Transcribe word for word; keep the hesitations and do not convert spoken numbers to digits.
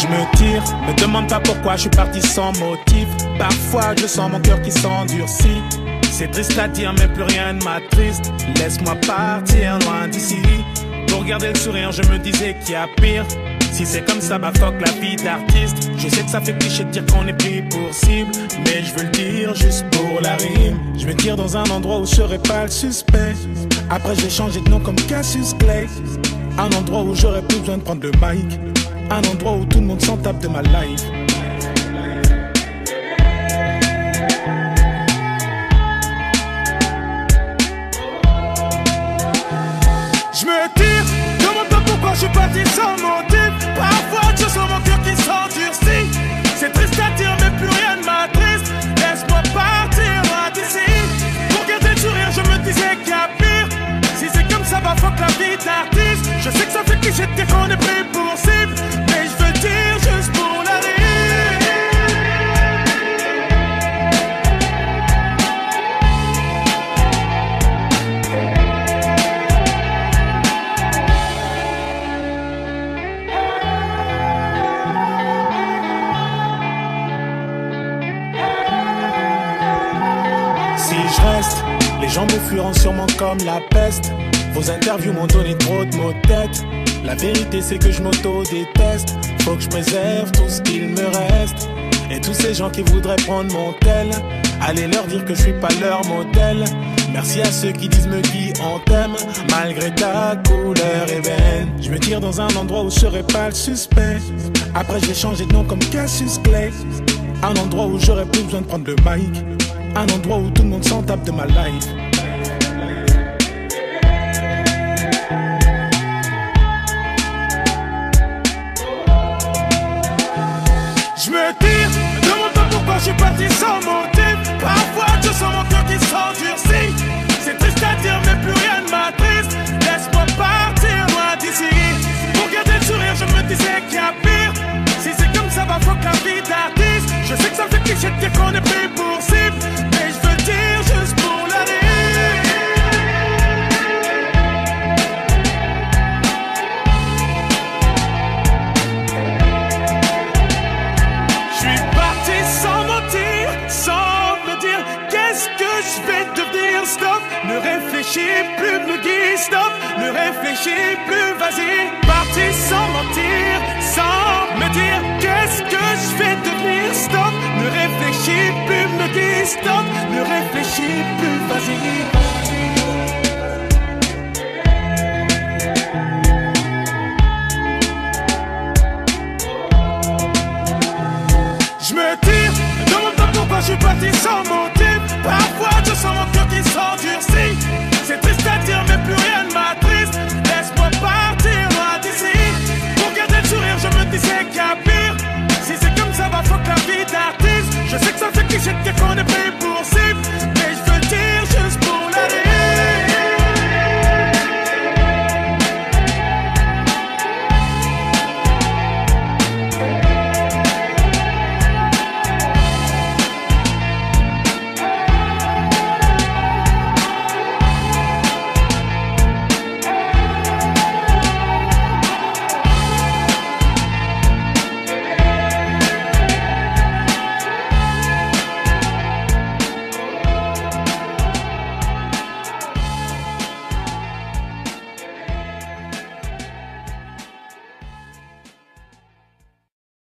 Je me tire, me demande pas pourquoi je suis parti sans motif. Parfois je sens mon cœur qui s'endurcit. C'est triste à dire mais plus rien ne m'attriste. Laisse-moi partir loin d'ici. Pour garder le sourire je me disais qu'il y a pire. Si c'est comme ça, bah fuck la vie d'artiste. Je sais que ça fait cliché de dire qu'on est pris pour cible, mais je veux le dire juste pour la rime. Je me tire dans un endroit où je serai pas le suspect. Après j'ai changé de nom comme Cassius Clay. Un endroit où j'aurais plus besoin de prendre le mic. Un endroit où tout le monde s'en tape de ma life. Je me tire, demande pas pourquoi je suis parti sans motif. Parfois je sens mon cœur qui s'endurcit. C'est triste à dire mais plus rien ne m'attriste. Laisse-moi partir loin d'ici. Pour garder le sourire je me disais qu'il y a pire. Si c'est comme ça bah fuck la vie d'artiste. Je sais que ça fait cliché de dire qu'on est pris pour cible, mais je veux le dire juste pour la rire. Si je reste, les gens me fuiront sûrement comme la peste. Vos interviews m'ont donné trop de maux de tête. La vérité c'est que je m'auto-déteste. Faut que je préserve tout ce qu'il me reste. Et tous ces gens qui voudraient prendre mon tel, allez leur dire que je suis pas leur modèle. Merci à ceux qui disent me qui on t'aime, malgré ta couleur ébène. Je me tire dans un endroit où je serai pas le suspect. Après j'ai changé de nom comme Cassius Clay. Un endroit où j'aurais plus besoin de prendre le mic. Un endroit où tout le monde s'en tape de ma life. Je me tire, me demande pas pourquoi je suis parti sans motif. Parfois je sens mon cœur qui s'endurcit. C'est triste à dire mais plus rien ne m'attriste. Laisse-moi partir loin d'ici. Pour garder le sourire je me disais qu'il y a pire. Si c'est comme ça va fuck la vie d'artiste. Je sais que ça fait cliché de dire qu'on est pris pour cible, mais je veux le dire juste pour la rire. Sans me dire qu'est-ce que je vais devenir. Stop, ne réfléchis plus, me guide. Stop, ne réfléchis plus, vas-y. Parti sans mentir, sans me dire qu'est-ce que je vais devenir. Stop, ne réfléchis plus, me guide. Stop, ne réfléchis plus, vas-y. Je me tire, me demande pas pourquoi je suis parti sans motif. Parfois je sens mon cœur qui s'endurcit. C'est triste à dire mais plus rien ne m'attriste. Laisse-moi partir loin d'ici. Pour garder le sourire je me disais qu'il y a pire. Si c'est comme ça va fuck la vie d'artiste. Je sais que ça fait cliché de dire qu'on est pris.